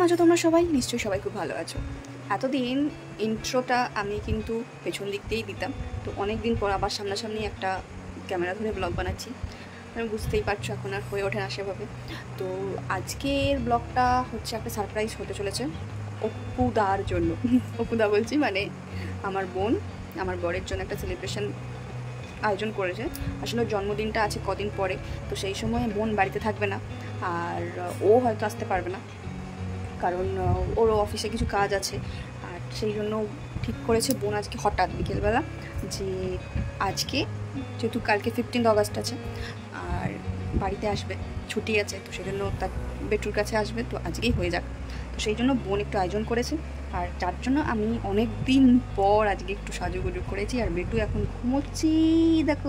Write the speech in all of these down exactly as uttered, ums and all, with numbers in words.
আছো তোমরা সবাই? নিশ্চয়ই সবাই খুব ভালো আছো। এতদিন ইন্ট্রোটা আমি কিন্তু পেছন দিক দিয়েই দিতাম, তো অনেক দিন পর আবার সামনাসামনি একটা ক্যামেরা ধরে ব্লগ বানাচ্ছি। আমি বুঝতেই পারছো এখন আর হয়ে ওঠে না সেভাবে। তো আজকের ব্লগটা হচ্ছে একটা সারপ্রাইজ হতে চলেছে অপুদার জন্য। অপুদা বলছি মানে আমার বোন, আমার বরের জন্য একটা সেলিব্রেশন আয়োজন করেছে। আসলে জন্মদিনটা আছে কদিন পরে, তো সেই সময় বোন বাড়িতে থাকবে না, আর ও হয়তো আসতে পারবে না কারণ ওর অফিসে কিছু কাজ আছে। আর সেই জন্য ঠিক করেছে বোন আজকে হঠাৎ বিকেলবেলা যে আজকে যেহেতু কালকে ফিফটিন্থ অগাস্ট আছে আর বাড়িতে আসবে, ছুটি আছে, তো সেই জন্য তার বেটুর কাছে আসবে, তো আজকেই হয়ে যাক। তো সেই জন্য বোন একটু আয়োজন করেছে, আর যার জন্য আমি অনেক দিন পর আজকে একটু সাজুগুজু করেছি। আর বেটু এখন ঘুমোচ্ছি, দেখো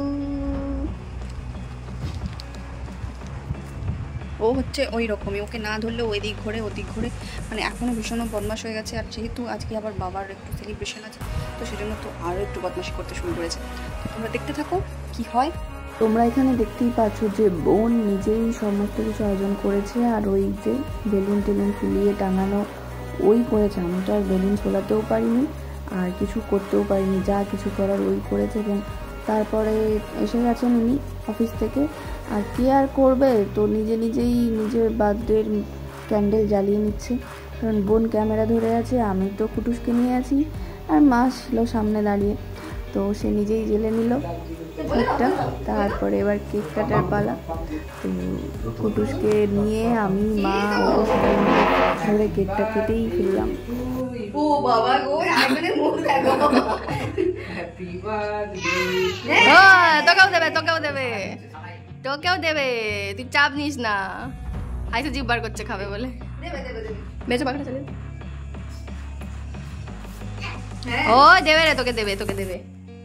ও হচ্ছে ওই রকমই, ওকে না ধরলে ওই দিক ঘোরে ওদিক ঘোরে, মানে এখনও ভীষণ বদমাশ হয়ে গেছে। আর যেহেতু আজকে আবার বাবার একটু সেলিব্রেশন আছে, তো সেজন্য তো আরও একটু বদমাশি করতে শুরু করেছে। তো তোমরা দেখতে থাকো কি হয়। তোমরা এখানে দেখতেই পাচ্ছ যে বোন নিজেই সমস্ত কিছু আয়োজন করেছে, আর ওই যে বেলুন টেলুন ফুলিয়ে টাঙানো ওই করেছে। আমি তো আর বেলুন ছোলাতেও পারিনি আর কিছু করতেও পারিনি, যা কিছু করার ওই করেছে। এবং তারপরে এসে গেছেন উনি অফিস থেকে, আর কি আর করবে, তো নিজে নিজেই নিজের বার্থডের ক্যান্ডেল জ্বালিয়ে নিচ্ছে। কারণ বোন ক্যামেরা ধরে আছে, আমি তো কুটুসকে নিয়ে আছি, আর মা ছিল সামনে দাঁড়িয়ে, তো সে নিজেই জেলে নিল কেকটা। তারপরে এবার কেক কাটার পালা। তো কুটুসকে নিয়ে আমি মা সবাই ধরে কেকটা কেটেই ফেললাম। ও বাবা গো, আইমানের মুখ দেখো। Happy birthday. হ্যাঁ, তোকেও দেবে তোকেও দেবে তোকেও দেবে, তুই চাপ নিস না। আইসে জিভ বার করছে খাবে বলে। দেবে দেবে দেবে। বেঁচে পাখাটা চলে। ও দেবে রে, তোকে দেবে তোকে দেবে।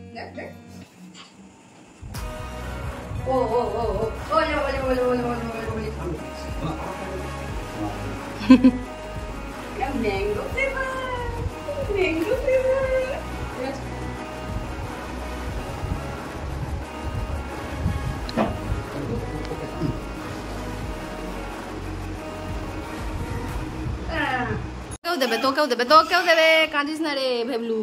ও ও ও ও ওলে ওলে ওলে ওলে ওলে ওলে। Mango flavour, mango flavour. তোকেও দেবে তোকেও দেবে তোকেও দেবে, কাঁদিস না রে ভেবলু।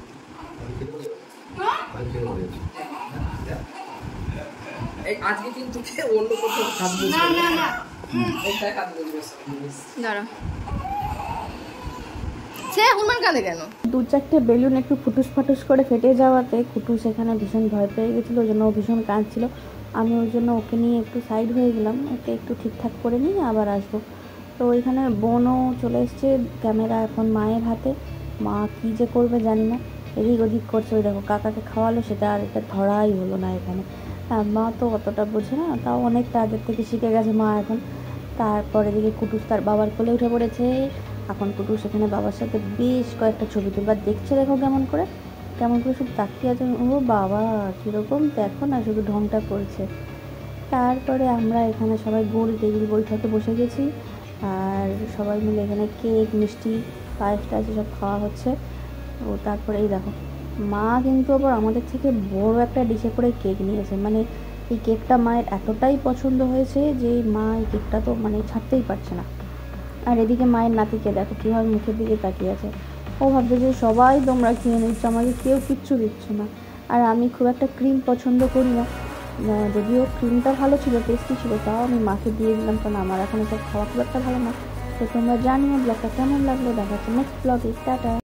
আজকে কিন্তু অন্য কোথাও হাত বসবে না, না না এইটা হাত বসবে দাঁড়া, সে হুমান কাঁদে কেন? দু চারটে বেলুন একটু ফুটুস ফাটুস করে ফেটে যাওয়াতে কুটুস এখানে ভীষণ ভয় পেয়ে গেছিলো, ওই জন্য ও ভীষণ কাঁদছিল। আমি ওই জন্য ওকে নিয়ে একটু সাইড হয়ে গেলাম, ওকে একটু ঠিকঠাক করে নিয়ে আবার আসবো। তো ওইখানে বোনও চলে এসছে, ক্যামেরা এখন মায়ের হাতে। মা কী যে করবে জানি না, এদিক ওদিক করছে। ওই দেখো কাকাকে খাওয়ালো, সেটা আর এটা ধরাই হলো না এখানে। মা তো অতটা বোঝে না, তাও অনেকটা আগের থেকে শিখে গেছে মা এখন। তারপরে দিকে কুটুস তার বাবার কোলে উঠে পড়েছে। এখন কুটুস এখানে বাবার সাথে বেশ কয়েকটা ছবি তুলবার দেখছে, দেখো কেমন করে কেমন করে শুধু তাকিয়ে আছে। ও বাবা কীরকম দেখো না, শুধু ঢংটা করছে। তারপরে আমরা এখানে সবাই গোল টেবিল বৈঠকে বসে গেছি, আর সবাই মিলে এখানে কেক মিষ্টি পায়েস টায়েস সব খাওয়া হচ্ছে। ও তারপরে এই দেখো মা কিন্তু আবার আমাদের থেকে বড় একটা ডিশে করে কেক নিয়েছে। মানে এই কেকটা মায়ের এতটাই পছন্দ হয়েছে যে মা এই কেকটা তো মানে ছাড়তেই পারছে না। আর এদিকে মায়ের নাতিকে দেখো কীভাবে মুখের দিকে তাকিয়ে আছে। ও ভাবছে যে সবাই তোমরা খেয়ে নিচ্ছ, আমাকে কেউ কিচ্ছু দিচ্ছ না। আর আমি খুব একটা ক্রিম পছন্দ করি না, যদিও ক্রিমটা ভালো ছিল, টেস্টি ছিল, তাও আমি মাকে দিয়ে দিলাম, কারণ আমার এখন সব খাওয়া খুব একটা ভালো না। তো তোমরা জানিও ব্লগটা কেমন লাগলো, দেখা হচ্ছে নেক্সট ব্লগে। টাটা।